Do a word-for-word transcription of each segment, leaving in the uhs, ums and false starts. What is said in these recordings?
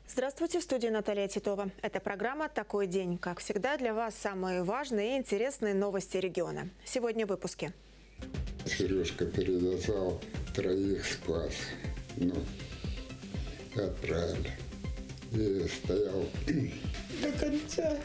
Здравствуйте, в студии Наталья Титова. Это программа «Такой день». Как всегда, для вас самые важные и интересные новости региона. Сегодня в выпуске. Сережка перевязал, троих спас. Ну, отправили. И стоял до конца.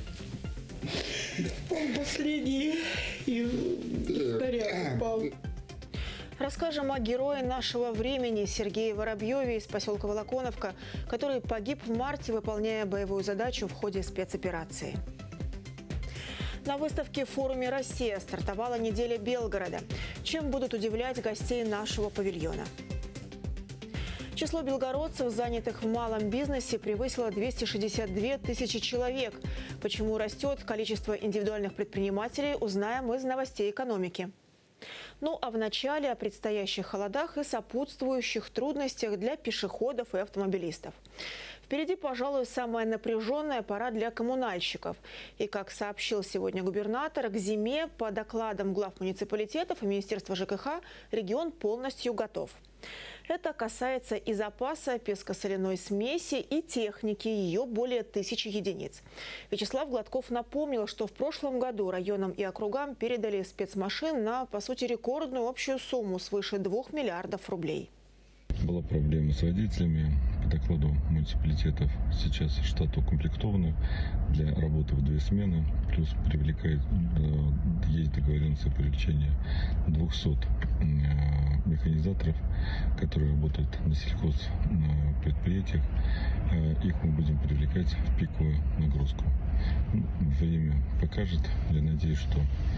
Он последний и снаряд упал. Расскажем о герое нашего времени Сергее Воробьеве из поселка Волоконовка, который погиб в марте, выполняя боевую задачу в ходе спецоперации. На выставке в форуме «Россия» стартовала неделя Белгорода. Чем будут удивлять гостей нашего павильона? Число белгородцев, занятых в малом бизнесе, превысило двести шестьдесят две тысячи человек. Почему растет количество индивидуальных предпринимателей, узнаем из новостей экономики. Ну а в начале о предстоящих холодах и сопутствующих трудностях для пешеходов и автомобилистов. Впереди, пожалуй, самая напряженная пора для коммунальщиков. И, как сообщил сегодня губернатор, к зиме, по докладам глав муниципалитетов и Министерства ЖКХ, регион полностью готов. Это касается и запаса пескосоляной смеси, и техники, ее более тысячи единиц. Вячеслав Гладков напомнил, что в прошлом году районам и округам передали спецмашин на, по сути, рекордную общую сумму свыше двух миллиардов рублей. Была проблема с водителями. По докладу муниципалитетов сейчас штат укомплектован для работы в две смены. Плюс привлекает, есть договоренность о привлечении двухсот механизаторов, которые работают на сельхозпредприятиях. Их мы будем привлекать в пиковую нагрузку. Время покажет. Я надеюсь, что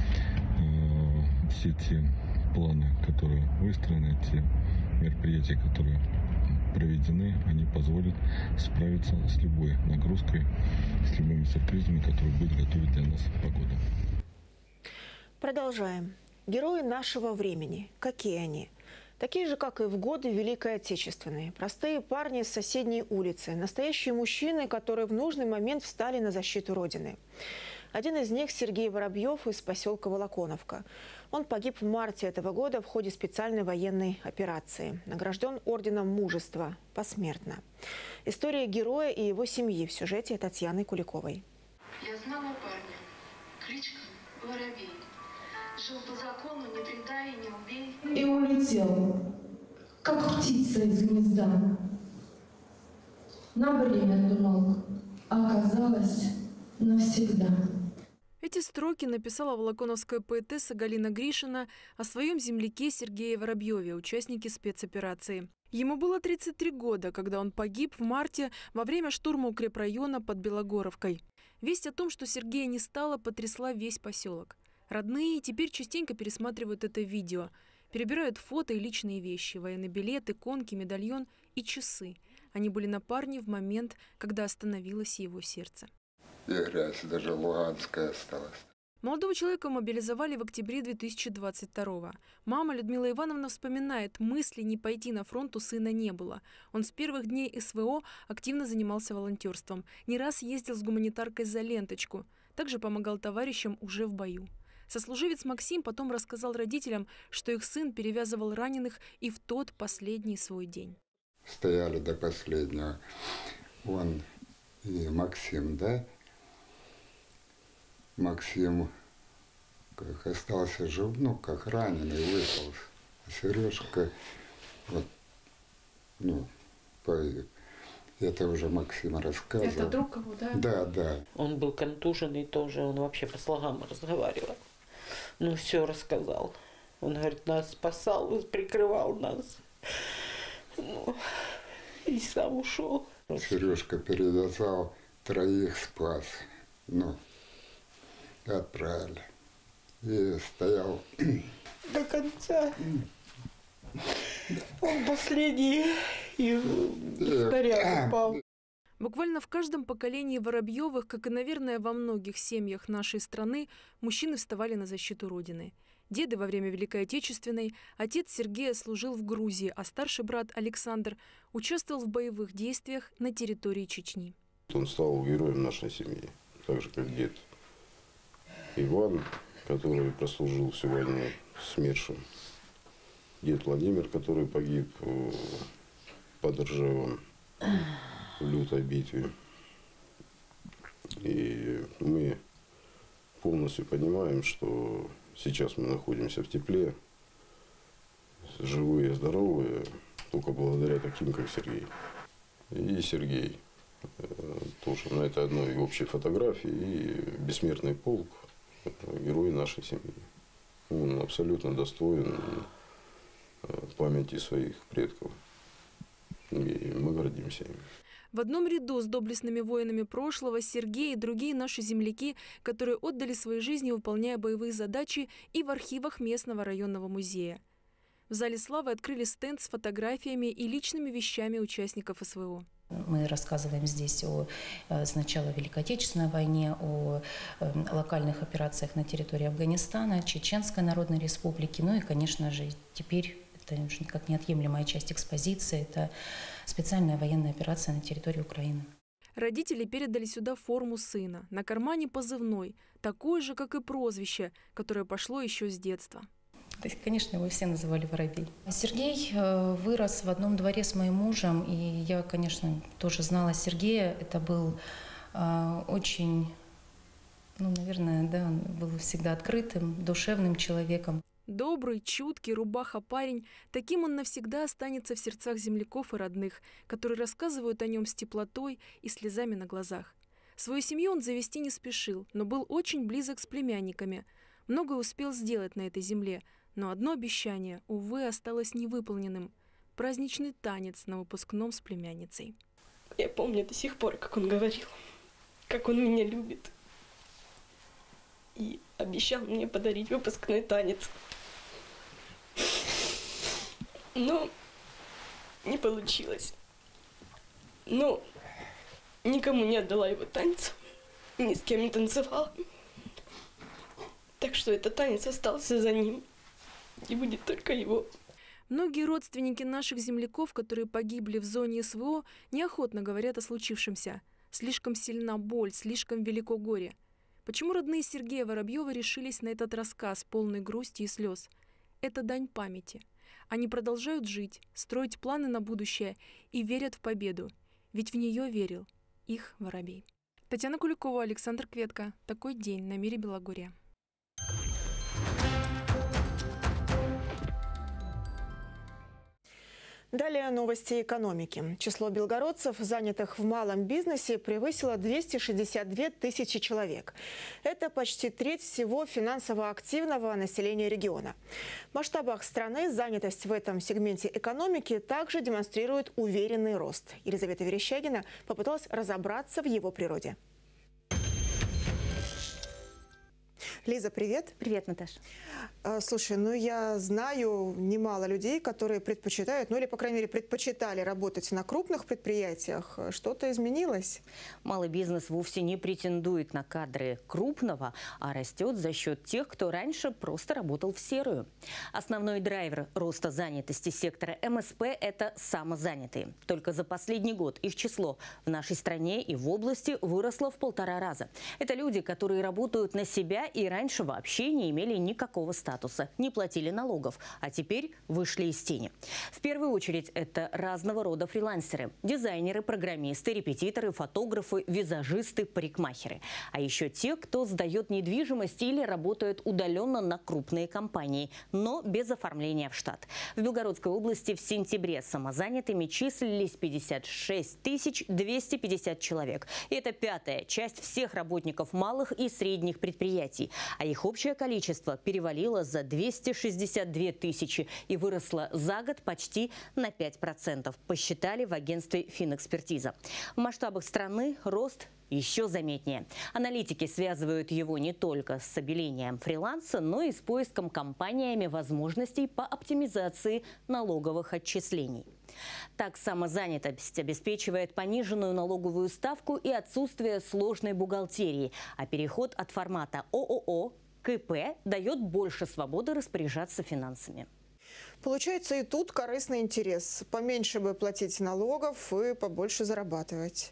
все те планы, которые выстроены, те мероприятия, которые проведены, они позволят справиться с любой нагрузкой, с любыми сюрпризами, которые будет готовить для нас погода. Продолжаем. Герои нашего времени. Какие они? Такие же, как и в годы Великой Отечественной. Простые парни с соседней улицы. Настоящие мужчины, которые в нужный момент встали на защиту Родины. Один из них – Сергей Воробьев из поселка Волоконовка. Он погиб в марте этого года в ходе специальной военной операции. Награжден орденом Мужества посмертно. История героя и его семьи в сюжете Татьяны Куликовой. Я знала парня. Кличка Воробей. Жил по закону, не предай и не убей. И улетел, как птица из гнезда. На время думал, оказалось навсегда. Эти строки написала волоконовская поэтесса Галина Гришина о своем земляке Сергее Воробьеве, участнике спецоперации. Ему было тридцать три года, когда он погиб в марте во время штурма укрепрайона под Белогоровкой. Весть о том, что Сергея не стало, потрясла весь поселок. Родные теперь частенько пересматривают это видео, перебирают фото и личные вещи, военный билет, иконки, медальон и часы. Они были на парне в момент, когда остановилось его сердце. И грязь, даже луганская осталась. Молодого человека мобилизовали в октябре две тысячи двадцать второго. Мама Людмила Ивановна вспоминает, мысли не пойти на фронт у сына не было. Он с первых дней СВО активно занимался волонтерством. Не раз ездил с гуманитаркой за ленточку. Также помогал товарищам уже в бою. Сослуживец Максим потом рассказал родителям, что их сын перевязывал раненых и в тот последний свой день. Стояли до последнего. Он и Максим, да? Максим как остался жив, ну, как раненый, выпал. А Сережка, вот, ну, погиб. Это уже Максим рассказывал. Это друг его, да? Да, да. Он был контуженный тоже, он вообще по слогам разговаривал. Ну, все рассказал. Он, говорит, нас спасал, прикрывал нас. Ну, и сам ушел. Сережка перевязал, троих спас. Ну, отправили. И стоял до конца. Он последний и снаряд упал. Буквально в каждом поколении Воробьевых, как и, наверное, во многих семьях нашей страны, мужчины вставали на защиту Родины. Деды во время Великой Отечественной, отец Сергея служил в Грузии, а старший брат Александр участвовал в боевых действиях на территории Чечни. Он стал героем нашей семьи, так же как дед Иван, который прослужил всю войну СМЕРШем. Дед Владимир, который погиб под Ржевом в лютой битве. И мы полностью понимаем, что сейчас мы находимся в тепле, живые, здоровые, только благодаря таким, как Сергей. И Сергей тоже на этой одной общей фотографии, и бессмертный полк, герой нашей семьи. Он абсолютно достоин памяти своих предков, и мы гордимся им. В одном ряду с доблестными воинами прошлого Сергей и другие наши земляки, которые отдали свои жизни, выполняя боевые задачи, и в архивах местного районного музея. В зале славы открыли стенд с фотографиями и личными вещами участников СВО. Мы рассказываем здесь о с начала Великой Отечественной войне, о локальных операциях на территории Афганистана, Чеченской Народной Республики. Ну и, конечно же, теперь это как неотъемлемая часть экспозиции. Это специальная военная операция на территории Украины. Родители передали сюда форму сына. На кармане позывной, такой же, как и прозвище, которое пошло еще с детства. То есть, конечно, его все называли Воробей. Сергей вырос в одном дворе с моим мужем, и я, конечно, тоже знала Сергея. Это был э, очень, ну, наверное, да, он был всегда открытым, душевным человеком. Добрый, чуткий, рубаха парень. Таким он навсегда останется в сердцах земляков и родных, которые рассказывают о нем с теплотой и слезами на глазах. Свою семью он завести не спешил, но был очень близок с племянниками. Многое успел сделать на этой земле. Но одно обещание, увы, осталось невыполненным – праздничный танец на выпускном с племянницей. Я помню до сих пор, как он говорил, как он меня любит. И обещал мне подарить выпускной танец. Но не получилось. Но никому не отдала его танец, ни с кем не танцевала. Так что этот танец остался за ним. И будет только его. Многие родственники наших земляков, которые погибли в зоне СВО, неохотно говорят о случившемся. Слишком сильна боль, слишком велико горе. Почему родные Сергея Воробьева решились на этот рассказ, полный грусти и слез? Это дань памяти. Они продолжают жить, строить планы на будущее и верят в победу. Ведь в нее верил их Воробей. Татьяна Куликова, Александр Кветка. Такой день на Мире Белогорья. Далее новости экономики. Число белгородцев, занятых в малом бизнесе, превысило двести шестьдесят две тысячи человек. Это почти треть всего финансово активного населения региона. В масштабах страны занятость в этом сегменте экономики также демонстрирует уверенный рост. Елизавета Верещагина попыталась разобраться в его природе. Лиза, привет. Привет, Наташа. Слушай, ну я знаю немало людей, которые предпочитают, ну или, по крайней мере, предпочитали работать на крупных предприятиях. Что-то изменилось? Малый бизнес вовсе не претендует на кадры крупного, а растет за счет тех, кто раньше просто работал в серую. Основной драйвер роста занятости сектора эм эс пэ – это самозанятые. Только за последний год их число в нашей стране и в области выросло в полтора раза. Это люди, которые работают на себя и раньше вообще не имели никакого статуса, не платили налогов, а теперь вышли из тени. В первую очередь это разного рода фрилансеры, дизайнеры, программисты, репетиторы, фотографы, визажисты, парикмахеры. А еще те, кто сдает недвижимость или работает удаленно на крупные компании, но без оформления в штат. В Белгородской области в сентябре самозанятыми числились пятьдесят шесть тысяч двести пятьдесят человек. И это пятая часть всех работников малых и средних предприятий. А их общее количество перевалило за двести шестьдесят две тысячи и выросло за год почти на пять процентов, посчитали в агентстве «Финэкспертиза». В масштабах страны рост еще заметнее. Аналитики связывают его не только с обелением фриланса, но и с поиском компаниями возможностей по оптимизации налоговых отчислений. Так, самозанятость обеспечивает пониженную налоговую ставку и отсутствие сложной бухгалтерии, а переход от формата о о о к и пэ дает больше свободы распоряжаться финансами. Получается, и тут корыстный интерес. Поменьше бы платить налогов и побольше зарабатывать.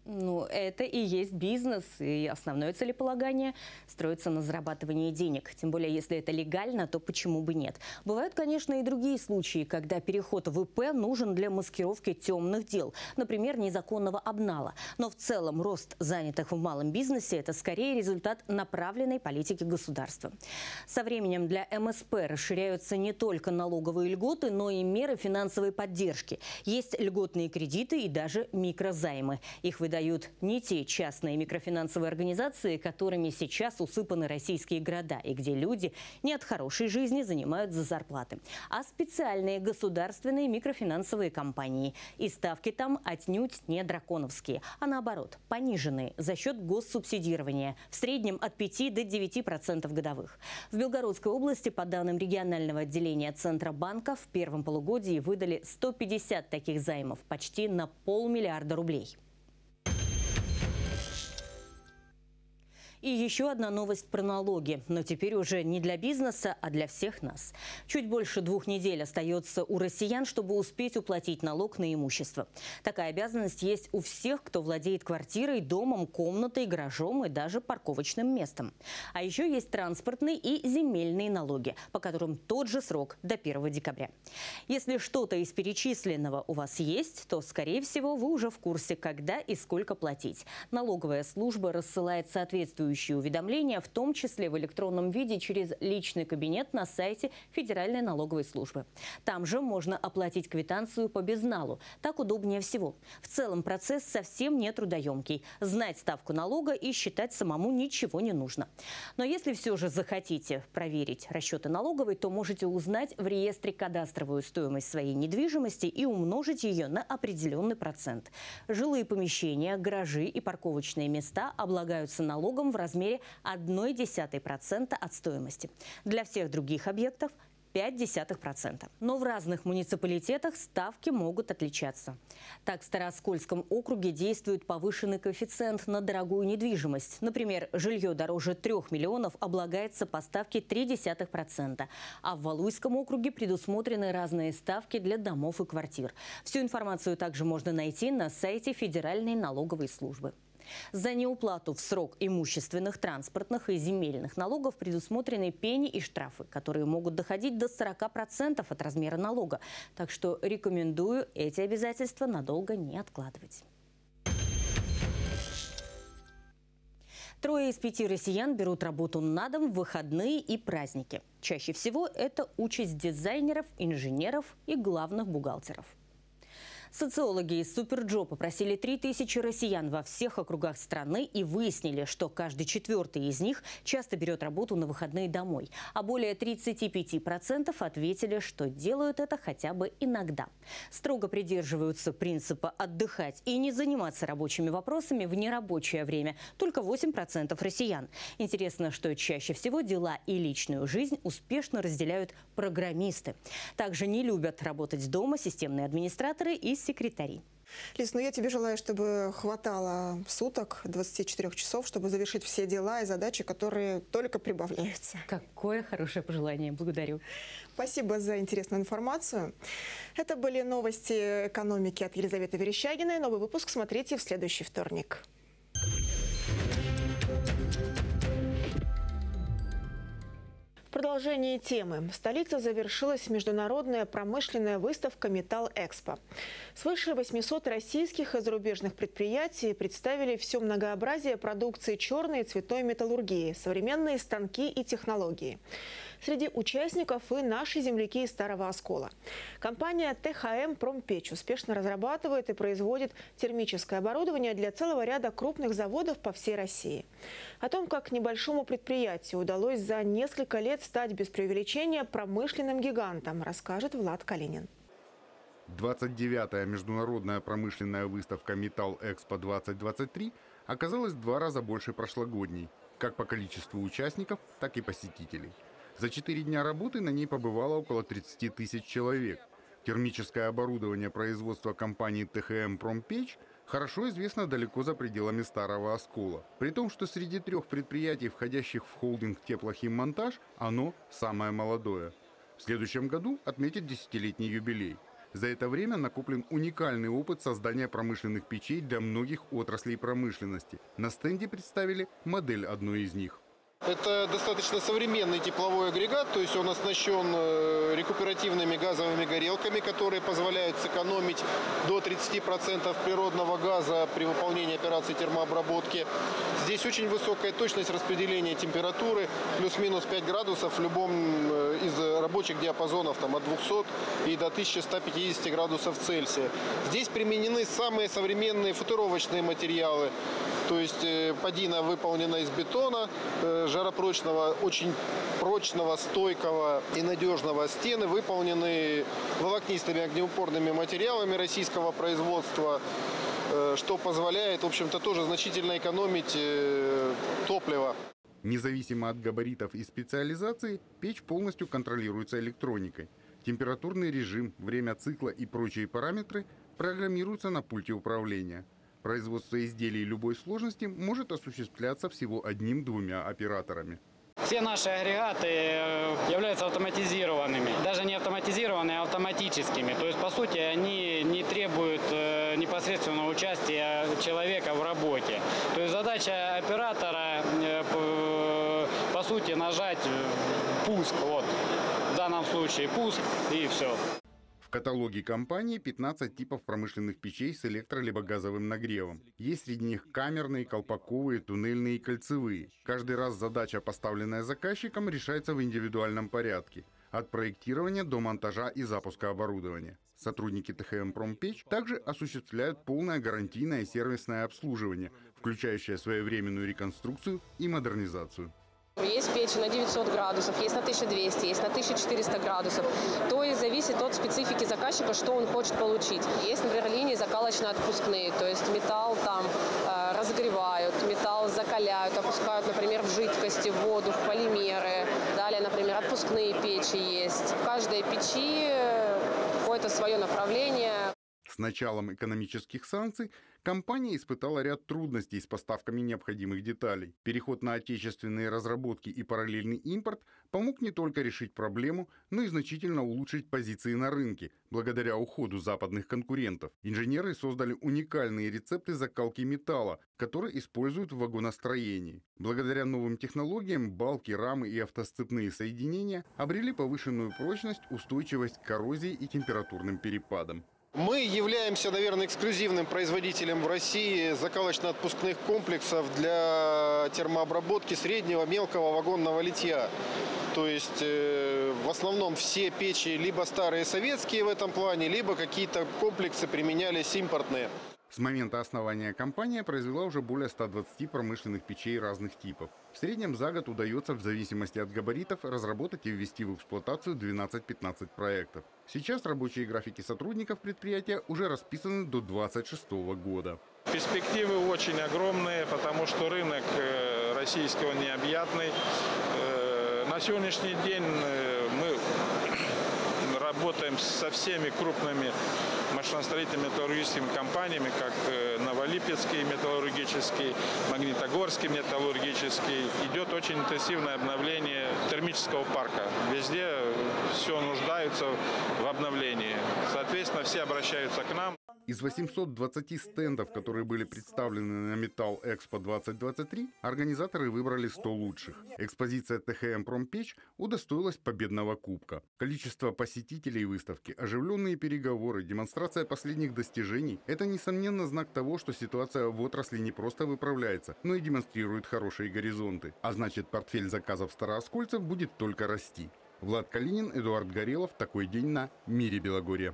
Ну, это и есть бизнес, и основное целеполагание строится на зарабатывании денег. Тем более, если это легально, то почему бы нет? Бывают, конечно, и другие случаи, когда переход в ИП нужен для маскировки темных дел, например, незаконного обнала. Но в целом рост занятых в малом бизнесе – это скорее результат направленной политики государства. Со временем для эм эс пэ расширяются не только налоговые льготы, но и меры финансовой поддержки. Есть льготные кредиты и даже микрозаймы. Их выдают дают не те частные микрофинансовые организации, которыми сейчас усыпаны российские города, и где люди не от хорошей жизни занимают за зарплаты, а специальные государственные микрофинансовые компании. И ставки там отнюдь не драконовские, а наоборот, пониженные за счет госсубсидирования, в среднем от пяти до девяти процентов годовых. В Белгородской области, по данным регионального отделения Центробанка, в первом полугодии выдали сто пятьдесят таких займов, почти на полмиллиарда рублей. И еще одна новость про налоги, но теперь уже не для бизнеса, а для всех нас. Чуть больше двух недель остается у россиян, чтобы успеть уплатить налог на имущество. Такая обязанность есть у всех, кто владеет квартирой, домом, комнатой, гаражом и даже парковочным местом. А еще есть транспортные и земельные налоги, по которым тот же срок до первого декабря. Если что-то из перечисленного у вас есть, то, скорее всего, вы уже в курсе, когда и сколько платить. Налоговая служба рассылает соответствующие уведомления, в том числе в электронном виде через личный кабинет на сайте Федеральной налоговой службы. Там же можно оплатить квитанцию по безналу. Так удобнее всего. В целом процесс совсем не трудоемкий. Знать ставку налога и считать самому ничего не нужно. Но если все же захотите проверить расчеты налоговой, то можете узнать в реестре кадастровую стоимость своей недвижимости и умножить ее на определенный процент. Жилые помещения, гаражи и парковочные места облагаются налогом в размере одной десятой процента от стоимости. Для всех других объектов – пять десятых процента. Но в разных муниципалитетах ставки могут отличаться. Так, в Старооскольском округе действует повышенный коэффициент на дорогую недвижимость. Например, жилье дороже трех миллионов облагается по ставке три десятых процента. А в Валуйском округе предусмотрены разные ставки для домов и квартир. Всю информацию также можно найти на сайте Федеральной налоговой службы. За неуплату в срок имущественных, транспортных и земельных налогов предусмотрены пени и штрафы, которые могут доходить до сорока процентов от размера налога. Так что рекомендую эти обязательства надолго не откладывать. Трое из пяти россиян берут работу на дом в выходные и праздники. Чаще всего это участь дизайнеров, инженеров и главных бухгалтеров. Социологи из Суперджоп опросили три тысячи россиян во всех округах страны и выяснили, что каждый четвертый из них часто берет работу на выходные домой. А более тридцати пяти процентов ответили, что делают это хотя бы иногда. Строго придерживаются принципа отдыхать и не заниматься рабочими вопросами в нерабочее время только восемь процентов россиян. Интересно, что чаще всего дела и личную жизнь успешно разделяют программисты. Также не любят работать дома системные администраторы и секретари. Лиз, ну я тебе желаю, чтобы хватало суток, двадцати четырёх часов, чтобы завершить все дела и задачи, которые только прибавляются. Какое хорошее пожелание. Благодарю. Спасибо за интересную информацию. Это были новости экономики от Елизаветы Верещагиной. Новый выпуск смотрите в следующий вторник. В продолжении темы. В столице завершилась международная промышленная выставка «Металл-Экспо». Свыше восьмисот российских и зарубежных предприятий представили все многообразие продукции черной и цветной металлургии, современные станки и технологии. Среди участников и наши земляки из Старого Оскола. Компания тэ ха эм «Промпечь» успешно разрабатывает и производит термическое оборудование для целого ряда крупных заводов по всей России. О том, как небольшому предприятию удалось за несколько лет стать без преувеличения промышленным гигантом, расскажет Влад Калинин. двадцать девятая международная промышленная выставка «Металл-Экспо двадцать двадцать три» оказалась в два раза больше прошлогодней, как по количеству участников, так и посетителей. За четыре дня работы на ней побывало около тридцати тысяч человек. Термическое оборудование производства компании тэ ха эм «Промпечь» хорошо известно далеко за пределами Старого Оскола. При том, что среди трех предприятий, входящих в холдинг «Теплохиммонтаж», оно самое молодое. В следующем году отметит десятилетний юбилей. За это время накоплен уникальный опыт создания промышленных печей для многих отраслей промышленности. На стенде представили модель одной из них. Это достаточно современный тепловой агрегат, то есть он оснащен рекуперативными газовыми горелками, которые позволяют сэкономить до тридцати процентов природного газа при выполнении операций термообработки. Здесь очень высокая точность распределения температуры, плюс-минус пять градусов в любом из рабочих диапазонов, там, от двухсот и до тысячи ста пятидесяти градусов Цельсия. Здесь применены самые современные футировочные материалы. То есть подина выполнена из бетона, жаропрочного, очень прочного, стойкого и надежного. Стены выполнены волокнистыми огнеупорными материалами российского производства, что позволяет, в общем-то, тоже значительно экономить топливо. Независимо от габаритов и специализации, печь полностью контролируется электроникой. Температурный режим, время цикла и прочие параметры программируются на пульте управления. Производство изделий любой сложности может осуществляться всего одним-двумя операторами. Все наши агрегаты являются автоматизированными. Даже не автоматизированными, а автоматическими. То есть, по сути, они не требуют непосредственного участия человека в работе. То есть задача оператора, по сути, нажать пуск. Вот. В данном случае пуск и все. В каталоге компании пятнадцать типов промышленных печей с электро- либо газовым нагревом. Есть среди них камерные, колпаковые, туннельные и кольцевые. Каждый раз задача, поставленная заказчиком, решается в индивидуальном порядке. От проектирования до монтажа и запуска оборудования. Сотрудники ТХМ «Промпечь» также осуществляют полное гарантийное и сервисное обслуживание, включающее своевременную реконструкцию и модернизацию. Есть печи на девятьсот градусов, есть на тысяча двести, есть на тысяча четыреста градусов. То и зависит от специфики заказчика, что он хочет получить. Есть, например, линии закалочно-отпускные, то есть металл там э, разогревают, металл закаляют, опускают, например, в жидкости, в воду, в полимеры. Далее, например, отпускные печи есть. В каждой печи какое-то свое направление. С началом экономических санкций компания испытала ряд трудностей с поставками необходимых деталей. Переход на отечественные разработки и параллельный импорт помог не только решить проблему, но и значительно улучшить позиции на рынке, благодаря уходу западных конкурентов. Инженеры создали уникальные рецепты закалки металла, которые используют в вагоностроении. Благодаря новым технологиям балки, рамы и автосцепные соединения обрели повышенную прочность, устойчивость к коррозии и температурным перепадам. Мы являемся, наверное, эксклюзивным производителем в России закалочно-отпускных комплексов для термообработки среднего мелкого вагонного литья. То есть э, в основном все печи либо старые советские в этом плане, либо какие-то комплексы применялись импортные. С момента основания компания произвела уже более ста двадцати промышленных печей разных типов. В среднем за год удается, в зависимости от габаритов, разработать и ввести в эксплуатацию двенадцать-пятнадцать проектов. Сейчас рабочие графики сотрудников предприятия уже расписаны до две тысячи двадцать шестого года. Перспективы очень огромные, потому что рынок российский он необъятный. На сегодняшний день мы работаем со всеми крупными машиностроительными металлургическими компаниями, как Новолипецкий металлургический, Магнитогорский металлургический. Идет очень интенсивное обновление термического парка. Везде все нуждаются в обновлении. Соответственно, все обращаются к нам. Из восьмисот двадцати стендов, которые были представлены на Металл Экспо двадцать двадцать три, организаторы выбрали сто лучших. Экспозиция ТХМ «Промпечь» удостоилась победного кубка. Количество посетителей выставки, оживленные переговоры, демонстрация последних достижений – это, несомненно, знак того, что ситуация в отрасли не просто выправляется, но и демонстрирует хорошие горизонты. А значит, портфель заказов старооскольцев будет только расти. Влад Калинин, Эдуард Горелов. Такой день на Мире Белогорья.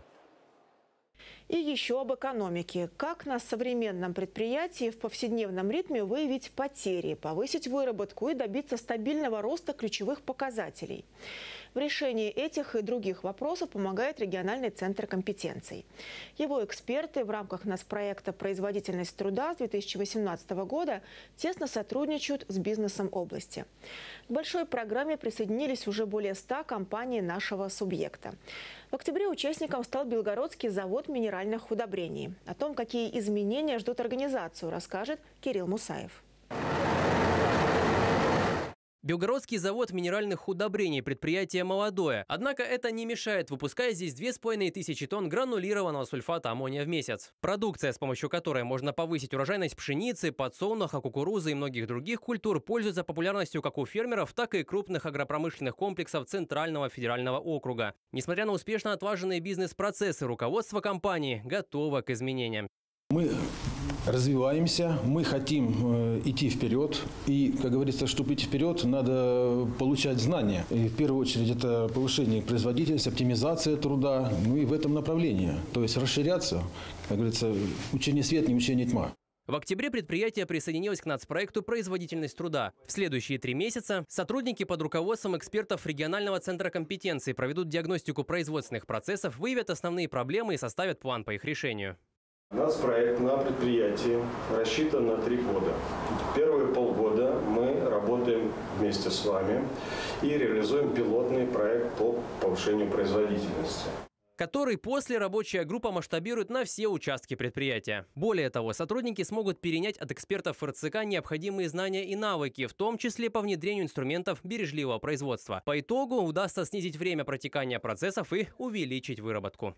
И еще об экономике. Как на современном предприятии в повседневном ритме выявить потери, повысить выработку и добиться стабильного роста ключевых показателей? В решении этих и других вопросов помогает региональный центр компетенций. Его эксперты в рамках нацпроекта «Производительность труда» с две тысячи восемнадцатого года тесно сотрудничают с бизнесом области. К большой программе присоединились уже более ста компаний нашего субъекта. В октябре участником стал Белгородский завод минеральных удобрений. О том, какие изменения ждут организацию, расскажет Кирилл Мусаев. Белгородский завод минеральных удобрений – предприятие молодое. Однако это не мешает выпускать здесь две с половиной тысячи тонн гранулированного сульфата аммония в месяц. Продукция, с помощью которой можно повысить урожайность пшеницы, подсолнуха, кукурузы и многих других культур, пользуется популярностью как у фермеров, так и крупных агропромышленных комплексов Центрального федерального округа. Несмотря на успешно отлаженные бизнес-процессы, руководство компании готово к изменениям. Мы развиваемся, мы хотим э, идти вперед. И, как говорится, чтобы идти вперед, надо получать знания. И в первую очередь это повышение производительности, оптимизация труда, ну и в этом направлении. То есть расширяться, как говорится, учение свет, не учение тьма. В октябре предприятие присоединилось к нацпроекту «Производительность труда». В следующие три месяца сотрудники под руководством экспертов регионального центра компетенции проведут диагностику производственных процессов, выявят основные проблемы и составят план по их решению. Нацпроект на предприятии рассчитан на три года. Первые полгода мы работаем вместе с вами и реализуем пилотный проект по повышению производительности, который после рабочая группа масштабирует на все участки предприятия. Более того, сотрудники смогут перенять от экспертов эр цэ ка необходимые знания и навыки, в том числе по внедрению инструментов бережливого производства. По итогу удастся снизить время протекания процессов и увеличить выработку.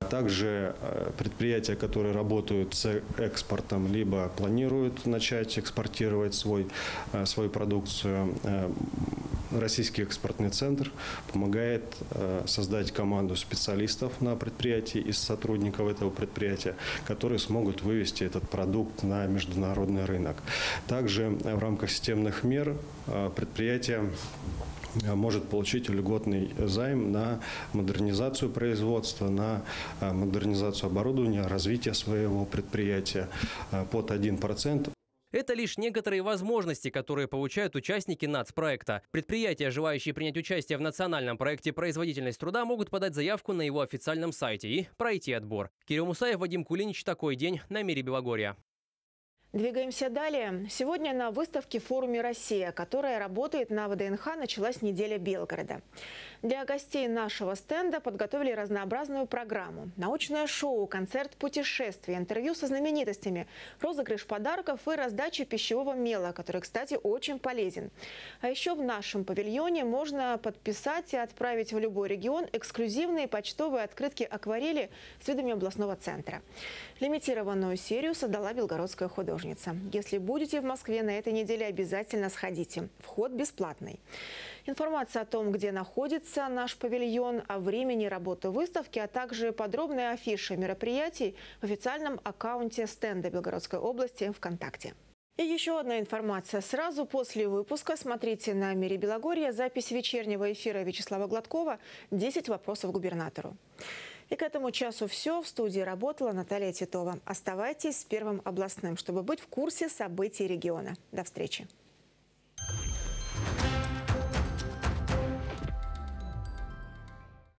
Также предприятия, которые работают с экспортом, либо планируют начать экспортировать свой, свою продукцию, Российский экспортный центр помогает создать команду специалистов на предприятии из сотрудников этого предприятия, которые смогут вывести этот продукт на международный рынок. Также в рамках системных мер предприятие может получить льготный займ на модернизацию производства, на модернизацию оборудования, развитие своего предприятия под один процент. Это лишь некоторые возможности, которые получают участники нацпроекта. Предприятия, желающие принять участие в национальном проекте «Производительность труда», могут подать заявку на его официальном сайте и пройти отбор. Кирилл Мусаев, Вадим Кулинич. Такой день на Мире Белогорья. Двигаемся далее. Сегодня на выставке в форуме «Россия», которая работает на вэ дэ эн ха, началась неделя Белгорода. Для гостей нашего стенда подготовили разнообразную программу. Научное шоу, концерт путешествий, интервью со знаменитостями, розыгрыш подарков и раздача пищевого мела, который, кстати, очень полезен. А еще в нашем павильоне можно подписать и отправить в любой регион эксклюзивные почтовые открытки акварели с видами областного центра. Лимитированную серию создала белгородская художница. Если будете в Москве на этой неделе, обязательно сходите. Вход бесплатный. Информация о том, где находится наш павильон, о времени работы выставки, а также подробные афиши мероприятий в официальном аккаунте стенда Белгородской области ВКонтакте. И еще одна информация. Сразу после выпуска смотрите на Мире Белогорья запись вечернего эфира Вячеслава Гладкова «десять вопросов губернатору». И к этому часу все. В студии работала Наталья Титова. Оставайтесь с Первым областным, чтобы быть в курсе событий региона. До встречи.